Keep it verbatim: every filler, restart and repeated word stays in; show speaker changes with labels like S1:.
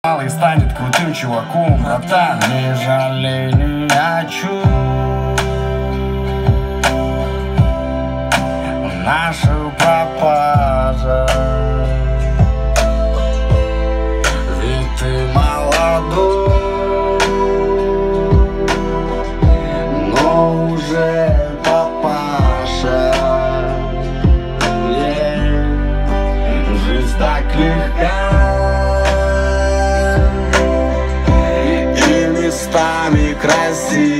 S1: малый станет крутым чуваком, братан. Не жалей ни о чем нашу пропажа, ведь ты молодой, но уже папаша. Yeah. Жизнь так легка и местами красива.